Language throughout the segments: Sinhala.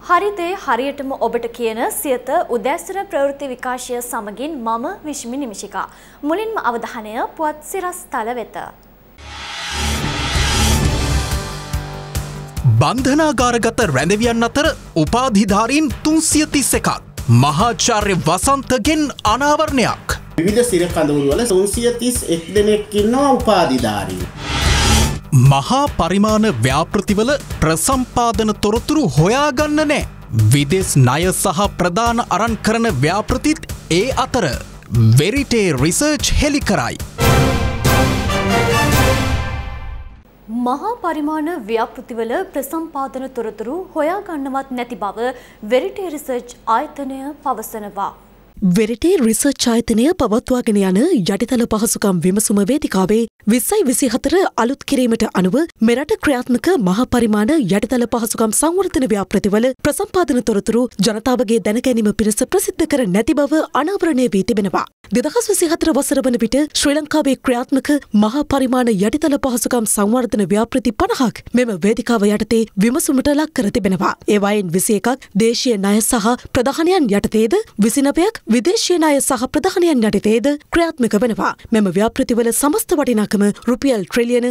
හරිතේ හරියටම ඔබට කියන සියත උදෑසන ප්‍රවෘත්ති විකාශය සමගින් මම විශ්මි නිමිෂිකා. මුලින්ම අවධානය පුවත් සිරස් තල වෙත. බන්ධනාගාරගත රැඳවියන් අතර උපාධිධාරීන් 331ක්. මහාචාර්ය වසන්තගෙන් අනාවරණයක්. විවිධ සිර කඳවුරු වල 331 දෙනෙක් ඉන්නවා උපාධිධාරීන්. මහා පරිමාණ ව්‍යාපෘතිවල ප්‍රසම්පාදන තොරතුරු හොයාගන්න නෑ. විදෙස් ණය සහ ප්‍රධාන අරන් කරන ව්‍යාපෘතිත් ඒ අතර වෙරිටේ රිසර්ච් හෙළි කරයි. මහා පරිමාණ ව්‍යාපෘතිවල ප්‍රසම්පාදන තොරතුරු හොයාගන්නවත් නැති බව වෙරිටේ රිසර්ච් ආයතනය පවසනවා. වෙරිටේ රිසර්ච් ආයතනය පවත්වාගෙන යන යටිතල පහසුකම් විමසුම වේදිකාවේ 2024 අලුත් කිරීමට අනුව මෙරට ක්‍රියාත්මක මහා පරිමාණ යටිතල පහසුකම් සංවර්ධන ව්‍යාපෘතිවල ප්‍රසම්පාදන තොරතුරු ජනතාවගේ දැනගැනීම පිණිස ප්‍රසිද්ධ කර නැති බව අනාවරණය වී තිබෙනවා. 2024 වසර වන විට ශ්‍රී ලංකාවේ ක්‍රියාත්මක මහා පරිමාණ යටිතල පහසුකම් සංවර්ධන ව්‍යාපෘති 50ක් මෙම වේදිකාව යටතේ විමසුමට ලක් කර තිබෙනවා. ඒවායින් 21ක් දේශීය ණය සහ ප්‍රධානයන් යටතේද 29ක් විදේශීය ණය සහ ප්‍රධානයන් යටතේද ක්‍රියාත්මක වෙනවා. මෙම ව්‍යාපෘතිවල සමස්ත වටිනාකම රුපියල් ට්‍රිලියන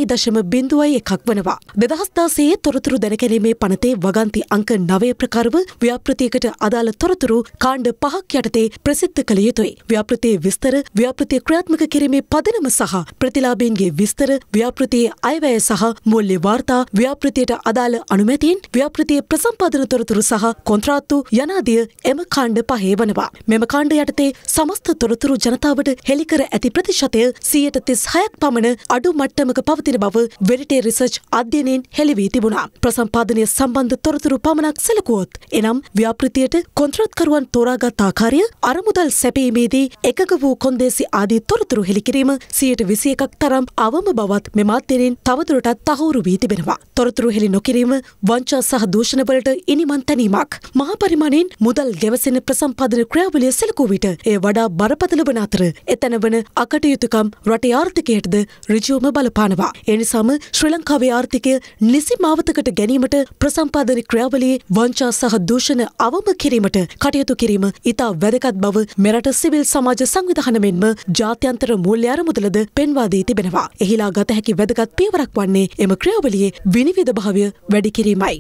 1.01ක් වනවා. 2016 තොරතුරු දැනගැනීමේ පනතේ වගන්ති අංක 9 ප්‍රකාරව ව්‍යාපෘතියකට අදාළ තොරතුරු කාණ්ඩ 5ක් යටතේ ප්‍රසිද්ධ කළ යුතුයි. ව්‍යාපෘතියේ විස්තර, ව්‍යාපෘතිය ක්‍රියාත්මක කිරීමේ පදනම සහ ප්‍රතිලාභීන්ගේ විස්තර, ව්‍යාපෘතියේ අයවැය සහ මූල්‍ය වාර්තා, ව්‍යාපෘතියට අදාළ අනුමැතීන්, ව්‍යාපෘතියේ ප්‍රසම්පාදන තොරතුරු සහ කොන්ත්‍රාත්තු යනාදිය එම කාණ්ඩ 5 වනවා. මෙම කාණ්ඩ යටතේ සමස්ත තොරතුරු ජනතාවට හෙළි කර ඇති ප්‍රතිශතය 36ක් පමණ අඩු මට්ටමක පවතින බව වෙරිටේ රිසර්ච් අධ්‍යයනයෙන් හෙළි වී තිබුණා. ප්‍රසම්පාදනය සම්බන්ධ තොරතුරු පමණක් සැලකුවොත් එනම් ව්‍යාපෘතියට කොන්ත්‍රාත්කරුවන් තෝරාගත් ආකාරය, අරමුදල් සැපීමේදී එකග වූ කොන්දේසි ආදී තොරතුරු හෙළි කිරීම 121ක් තරම් අවම බවත් මෙම අධ්‍යයනයෙන් තවදුරටත් තහවුරු වී තිබෙනවා. තොරතුරු හෙළි නොකිරීම වංචා සහ දූෂණ වලට ඉනිමන් තැනීමක්. මහා පරිමාණයෙන් මුදල් ගෙවසෙන ප්‍රසම්පාදන ක්‍රියාවලිය සැලකූ විට එය වඩා බරපතල වන අතර එතැන වන අකටයුතුකම් රටේ ආර්ථිකයටද ඍජුවම බලපානවා. ඒ නිසාම ශ්‍රී ලංකාවේ ආර්ථිකය නිසි මාවතකට ගැනීමට ප්‍රසම්පාදන ක්‍රියාවලියේ වංචා සහ දූෂණ අවම කිරීමට කටයුතු කිරීම ඉතා වැදගත් බව මෙරට සිවිල් සමාජ සංවිධාන මෙන්ම ජාත්‍යන්තර මූල්‍ය අරමුදලද පෙන්වා දී තිබෙනවා. එහිලා ගත හැකි වැදගත් පියවරක් වන්නේ එම ක්‍රියාවලියේ විනිවිද භාවය වැඩි කිරීමයි.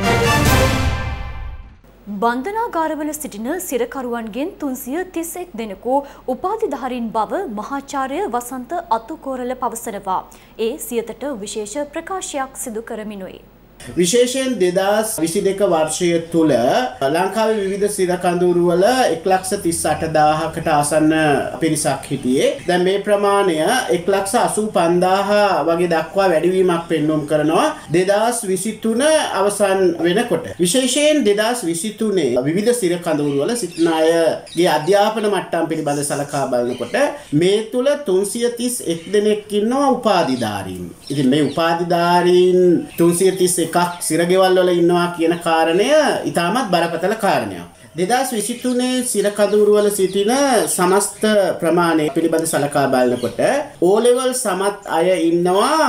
බන්ධනාගාරවල සිටින සිරකරුවන්ගෙන් 331 දෙනෙකු උපාධිධාරීන් බව මහාචාර්ය වසන්ත අතුකෝරල පවසනවා. ඒ සියතට විශේෂ ප්‍රකාශයක් සිදු කරමිනුයි. විශේෂයෙන් 2022 වර්ෂය තුල ලංකාවේ විවිධ සිර කඳවුරු වල 1,38,000කට ආසන්න පිරිසක් හිටියේ. දැන් මේ ප්‍රමාණය 1,85,000 වගේ දක්වා වැඩිවීමක් පෙන්වුම් කරනවා 2023 අවසන් වෙනකොට. විශේෂයෙන් 2023 විවිධ සිර කඳවුරු වල සිටින අයගේ අධ්‍යාපන මට්ටම් පිළිබඳ සලකා බලනකොට මේ තුල 331 දෙනෙක් ඉන්නවා උපාධිධාරීන්. ඉතින් මේ උපාධිධාරීන් 331 සිරගෙවල් වල ඉන්නවා කියන කාරණය ඉතාමත් බරපතල කාරණයක්. 2023 සිර කඳවුරු වල සිටින සමස්ත ප්‍රමාණය පිළිබඳ සලකා බලනකොට O level සමත් අය ඉන්නවා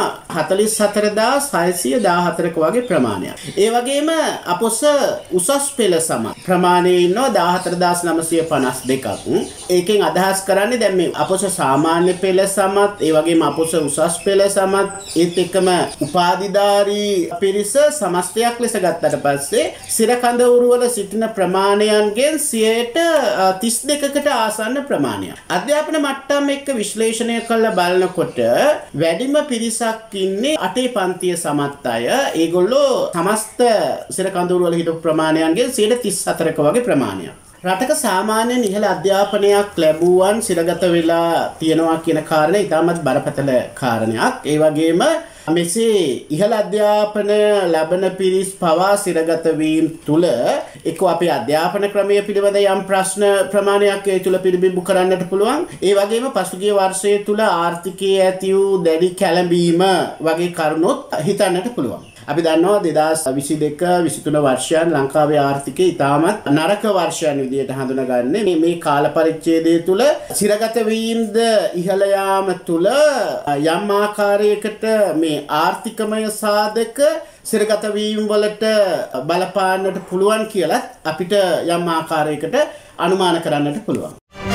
44614ක වගේ ප්‍රමාණයක්. ඒ වගේම අපොස උසස් පෙළ සමත් ප්‍රමාණය ඉන්නවා 14952ක්. ඒකෙන් අදහස් කරන්නේ දැන් මේ අපොස සාමාන්‍ය පෙළ සමත්, ඒ වගේම අපොස උසස් පෙළ සමත්, ඒත් එක්කම උපාධිධාරී පිරිස සමස්තයක් ලෙස ගත්තට පස්සේ සිර කඳවුරු වල සිටින ප්‍රමාණය ගෙන් 32කට ආසන්න ප්‍රමාණයක්. අධ්‍යාපන මට්ටම් එක්ක විශ්ලේෂණය කරලා බලනකොට වැඩිම පිරිසක් ඉන්නේ 8 පන්තිය සමත් අය. ඒගොල්ලෝ සමස්ත සිර කඳවුරු වල හිටපු ප්‍රමාණයන්ගෙන් 34ක වගේ ප්‍රමාණයක්. රටක සාමාන්‍යයෙන් ඉහළ අධ්‍යාපනයක් ලැබුවන් සිරගත වෙලා තියෙනවා කියන කාරණය ඉතාමත් බරපතල කාරණයක්. ඒ වගේම මෙසේ ඉහළ අධ්‍යාපන ලබන පිරිස් පවා සිරගත වීම තුළ එක්ක අපේ අධ්‍යාපන ක්‍රමය පිළිබඳ යම් ප්‍රශ්න ප්‍රමාණයක් ඒ තුළ පිළිබිඹු කරන්නට පුළුවන්. ඒ වගේම පසුගිය වර්ෂය තුළ ආර්ථිකයේ ඇති වූ දැඩි කැළඹීම වගේ කරුණුත් හිතන්නට පුළුවන්. අපි දන්නවා 2022-23 වර්ෂයන් ලංකාවේ ආර්ථිකය ඉතාමත් නරක වර්ෂයන් විදිහට හඳුනාගන්නේ. මේ කාල පරිච්ඡේදය තුල සිරගත වීමද ඉහළ යාම තුල යම් ආකාරයකට මේ ආර්ථිකමය සාධක සිරගත වීම වලට බලපාන්නට පුළුවන් කියලා අපිට යම් ආකාරයකට අනුමාන කරන්නට පුළුවන්.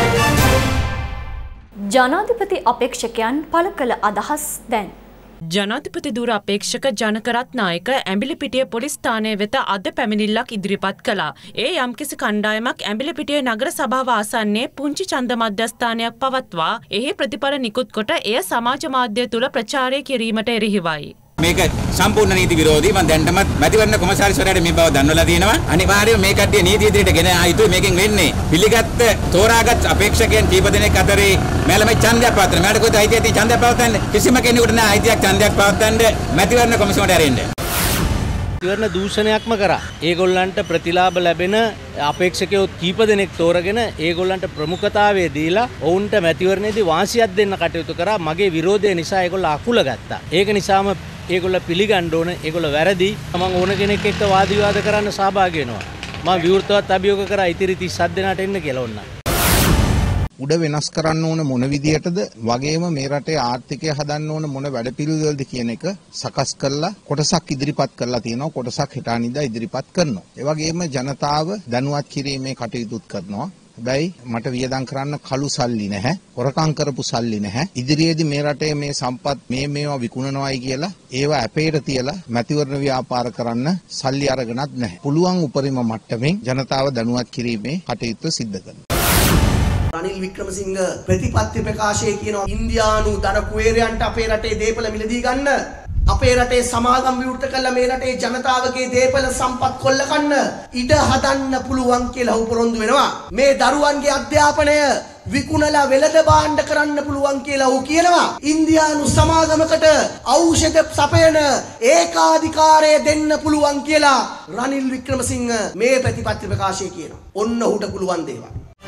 ජනාධිපති අපේක්ෂකයන් පළ කළ අදහස් දැන්. ජනාධිපති ධුර අපේක්ෂක ජනකරත් නායක ඇඹිලිපිටිය පොලිස් ස්ථානය වෙත අද පැමිණිල්ලක් ඉදිරිපත් කළා. ඒ යම්කිසි කණ්ඩායමක් ඇඹිලිපිටිය නගර සභාව ආසන්නයේ පුංචි ඡන්ද මධ්‍යස්ථානයක් පවත්වා එහි ප්‍රතිඵල නිකුත් කොට එය සමාජ මාධ්‍ය තුල ප්‍රචාරය කිරීමට එරෙහිවයි. මේක සම්පූර්ණ නීති විරෝධී. මම දැන්ටමත් මැතිවරණ කොමසාරිස්වරයාට මේ බව දන්වලා තියෙනවා. අනිවාර්යයෙන් මේ කට්ටිය නීති ඉදිරියට ගෙන ආ යුතුයි. මේකෙන් වෙන්නේ පිළිගත් තෝරාගත් අපේක්ෂකයන් කීප දෙනෙක් අතරේ මෙලම ඡන්දයක් පවත්වන. මට කොහෙද අයිතිය තියෙන්නේ ඡන්දයක් පවත්වන්න? කිසිම කෙනෙකුට නෑ අයිතියක් ඡන්දයක් පවත්වන්න මැතිවරණ කොමිසමට ඇරෙන්න. මැතිවරණ දූෂණයක්ම කරා. ඒගොල්ලන්ට ප්‍රතිලාභ ලැබෙන අපේක්ෂකයෝ කීප දෙනෙක් තෝරගෙන ඒගොල්ලන්ට ප්‍රමුඛතාවය දීලා ඔවුන්ට මැතිවරණයේදී වාසියක් දෙන්න කටයුතු කරා. මගේ විරෝධය නිසා ඒගොල්ලෝ අකුල ගත්තා. ඒක නිසාම ඒගොල්ල පිළිගන්න ඕන. ඒගොල්ල වැරදි. මම ඕන කෙනෙක් එක්ක වාද විවාද කරන්න සහභාගී වෙනවා. මම විවෘතවත් අභියෝග කරා ඉතිරි 37 දෙනාට එන්න කියලා ඕන්න. උඩ වෙනස් කරන්න ඕන මොන විදියටද වගේම මේ රටේ ආර්ථිකය හදන්න ඕන මොන වැඩපිළිවෙලද කියන එක සකස් කරලා කොටසක් ඉදිරිපත් කරලා තියෙනවා. කොටසක් හෙටානිදා ඉදිරිපත් කරනවා. ඒ වගේම ජනතාව දැනුවත් කිරීමේ කටයුතුත් කරනවා. හැබැයි මට වියදම් කරන්න කළු සල්ලි නැහැ. හොරකම් කරපු සල්ලි නැහැ. ඉදිරියේදී මේ රටේ මේ සම්පත් මේවා විකුණනවායි කියලා ඒවා අපේට තියලා මැතිවරණ ව්‍යාපාර කරන්න සල්ලි අරගෙනත් නැහැ. පුළුවන් උපරිම මට්ටමින් ජනතාව දැනුවත් කිරීමේ කටයුතු සිද්ධ කරනවා. රනිල් වික්‍රමසිංහ ප්‍රතිපත්ති ප්‍රකාශයේ කියනවා ඉන්දියානු ධන කුවේරයන්ට අපේ රටේ දේපල මිලදී ගන්න, අපේ රටේ සමාගම් විවෘත කළා මේ රටේ ජනතාවගේ දේපල සම්පත් කොල්ල කන්න ඉඩ හදන්න පුළුවන් කියලා උපරොන්දු වෙනවා. මේ දරුවන්ගේ අධ්‍යාපනය විකුණලා වෙළඳ භාණ්ඩ කරන්න පුළුවන් කියලා ඌ කියනවා. ඉන්දියානු සමාගමකට ඖෂධ සපයන ඒකාධිකාරය දෙන්න පුළුවන් කියලා රනිල් වික්‍රමසිංහ මේ ප්‍රතිපත්ති ප්‍රකාශයේ කියනවා. ඔන්න ඌට පුළුවන් දේවල්.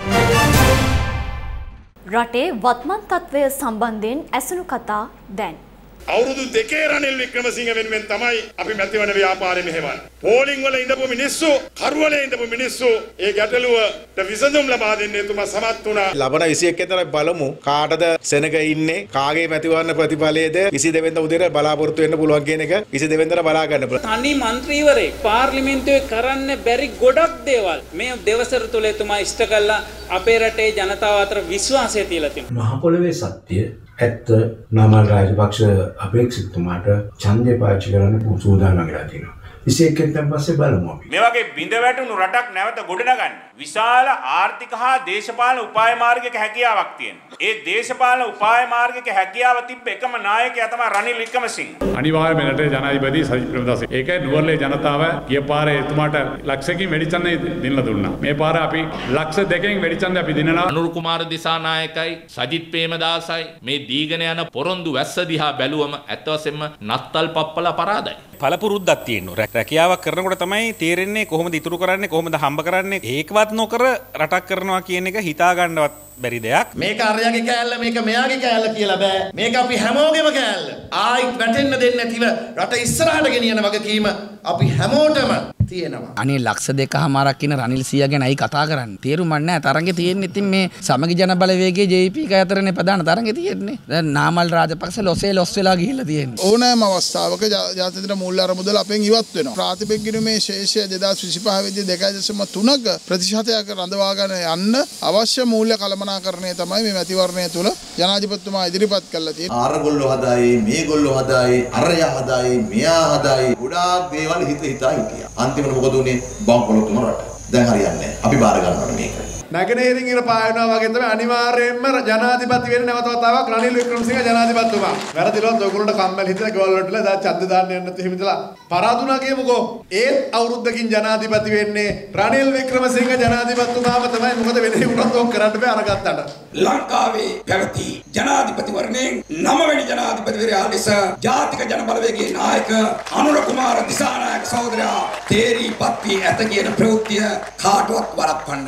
රටේ වත්මන් තත්ත්වය සම්බන්ධයෙන් ඇසුණු කතා දැන්. අවුරුදු දෙකේ රනිල් වික්‍රමසිංහ වෙනුවෙන් තමයි අපි මැතිවරණ ව්‍යාපාරෙ මෙහෙවන්නේ. පෝලිං වල ඉඳපු මිනිස්සු, කරුවලේ ඉඳපු මිනිස්සු ඒ ගැටලුවට විසඳුම් ලබා දෙන්න එතුමා සමත් වුණා. ලබන 21 වෙනිදා බලමු කාටද සෙනග ඉන්නේ, කාගේ මැතිවරණ ප්‍රතිඵලයේද 22 වෙනිදා උදේට බලාපොරොත්තු වෙන්න පුළුවන් කියන එක 22 වෙනිදා බලා ගන්න පුළුවන්. තනි മന്ത്രിවරේ පාර්ලිමේන්තුවේ කරන්න බැරි ගොඩක් දේවල් මේ දවසර තුල එතුමා ඉෂ්ට කළා. අපේ රටේ ජනතාව අතර විශ්වාසය තියලා තියෙනවා. මහ පොළවේ සත්‍ය ඇත්ත නාමල් රාජපක්ෂ අපේක්ෂිතතුමාට ඡන්දය පාවිච්චි කරන්න සූදානම් වෙලා තියෙනවා. 21 පස්සේ බලමු අපි. මේ වගේ බිඳ වැටුණු රටක් නැවත ගොඩනගන්න විශාල ආර්ථික හා දේශපාලන උපාය මාර්ගයක හැකියාවක් තියෙනවා. ඒ දේශපාලන උපාය මාර්ගයක හැකියාව තිබ්බ එකම නායකයා තමයි රනිල් වික්‍රමසිංහ. අනිවාර්යයෙන්ම රටේ ජනාධිපති සජිත් ප්‍රේමදාස. ඒකයි නුවරඑළිය ජනතාව ගිය පාරේ එතුමාට ලක්ෂකින් වැඩි ඡන්දය දෙන්නලා දුන්නා. මේ පාර අපි ලක්ෂ 2කින් වැඩි ඡන්දය අපි දිනනවා. අනුර කුමාර දිසානායකයි සජිත් ප්‍රේමදාසයි මේ දීගෙන යන පොරොන්දු වැස්ස දිහා බැලුවම ඇත්ත වශයෙන්ම නත්තල් පප්පලා පරාදයි. පළපුරුද්දක් තියෙනවා. රැකියාවක් කරනකොට තමයි තේරෙන්නේ කොහොමද ඉතුරු කරන්නේ, කොහොමද හම්බ කරන්නේ. ඒකවත් නොකර රටක් කරනවා කියන එක හිතා ගන්නවත් බැරි දෙයක්. මේක අරයාගේ කෑල්ල, මේක මෙයාගේ කෑල්ල කියලා බෑ. මේක අපි හැමෝගෙම කෑල්ල. ආයිත් වැටෙන්න දෙන්නේ නැතිව රට ඉස්සරහට ගෙනියන වගකීම අපි හැමෝටම තියෙනවා. අනේ ලක්ෂ 2කමාරක් කියන රනිල් සීයා ගැනයි කතා කරන්නේ. තේරුමක් නැහැ. තරංගේ තියෙන්නේ ඉතින් මේ සමගි ජන බලවේගයේ JP එක අතරනේ ප්‍රධාන තරංගේ තියෙන්නේ. දැන් නාමල් රාජපක්ෂ ලොස් වෙලා ගිහිල්ලා තියෙන්නේ. ඕනෑම අවස්ථාවක ජාත්‍යන්තර මූල්‍ය අරමුදල අපෙන් ඉවත් වෙනවා. ප්‍රාතිපෙක් ගිණුමේ ශේෂය 2025 වෙද්දී 2.3ක ප්‍රතිශතයක් රඳවා ගන්න යන්න අවශ්‍ය මූල්‍ය කළමනාකරණය තමයි මේ මැතිවරණය තුළ ජනාධිපතිතුමා ඉදිරිපත් කළා තියෙන්නේ. ආරගොල්ලෝ හදායි, මේගොල්ලෝ හදායි, අරයා හදායි, මෙයා හදායි ගොඩාක් දේවල් හිතා හිටියා. අන්තිමට මොකද උනේ? බම්පොලොත්තුම රට. දැන් හරියන්නේ නැහැ. අපි බාර ගන්න ඕනේ මේක. නැගෙනහිරින් ඉර පායනවා වගේ තමයි අනිවාර්යයෙන්ම ජනාධිපති වෙන්නේ නැවත වතාවක් රනිල් වික්‍රමසිංහ ජනාධිපතිතුමා. වැරදිලොත් ඔයගොල්ලන්ට කම්මැලි හිතලා ගෙවල් වලට දැන් ඡන්ද දාන්න යන්න නැති හිමිතලා පරාදුනා කියමුකෝ. ඒත් අවුරුද්දකින් ජනාධිපති වෙන්නේ රනිල් වික්‍රමසිංහ ජනාධිපතිතුමාම තමයි. මොකද වෙන කෙනෙකුට ඕක කරන්න බෑ අරගත්තට. ලංකාවේ පැවති ජනාධිපතිවරණයෙන් 9 වෙනි ජනාධිපතිවරයා ලෙස ජාතික ජන බලවේගයේ නායක අනුර කුමාර දිසානායක සහෝදරයා තේරී පත්වී ඇත කියන ප්‍රවෘත්තිය කාටවත් වළක්වන්න බෑ.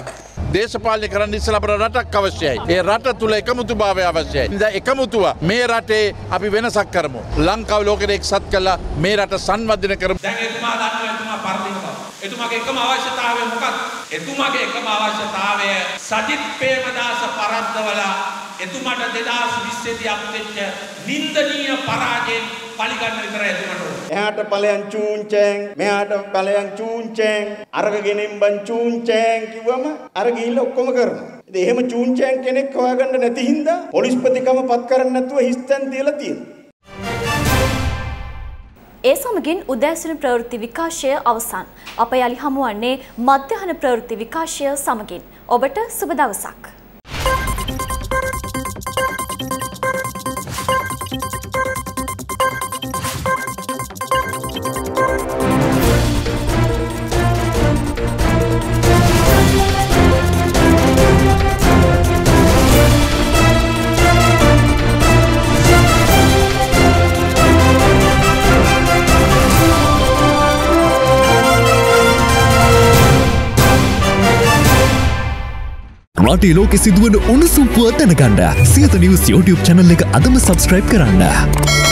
දේශපාලනය කරන්න ඉස්සෙල්ලා අපට රටක් අවශ්‍යයි. ඒ රට තුල එකමුතුභාවය අවශ්‍යයි. ඉතින් එකමුතුව මේ රටේ අපි වෙනසක් කරමු. ලංකාව ලෝකෙට එක්සත් කළා මේ රට සංවර්ධනය කරමු. දැන් එතුමා දන්නවා එතුමා පරදින බව. එතුමාගේ එකම අවශ්‍යතාවය මොකක්ද? එතුමාගේ එකම අවශ්‍යතාවය සජිත් ප්‍රේමදාස පරද්දවලා එතුමාට 2020 දී අපිට නින්දනීය පරාජයෙන් පරිගන්න විතරයි එතුමාට ඕනේ. එහාට ඵලයන් චූන්චෙන් මෙහාට ඵලයන් චූන්චෙන් අරග ගෙනින්බන් චූන්චෙන් කිව්වම අර ගිහිල්ලා ඔක්කොම කරනවා. ඉතින් එහෙම චූන්චෙන් කෙනෙක් හොයාගන්න නැති හින්දා පොලිස්පතිකම පත් කරන්න නැතුව හිස්තැන් තියලා තියෙනවා. ඒ සමගින් උදෑසන ප්‍රවෘත්ති විකාශය අවසන්. අප යලි හමුවන්නේ මධ්‍යහන ප්‍රවෘත්ති විකාශය සමගින්. ඔබට සුබ දවසක්. රටේ ලෝකෙ සිදුවන උණුසුම් පුවත් දැනගන්න සියත නිවුස් YouTube channel එක අදම subscribe කරන්න.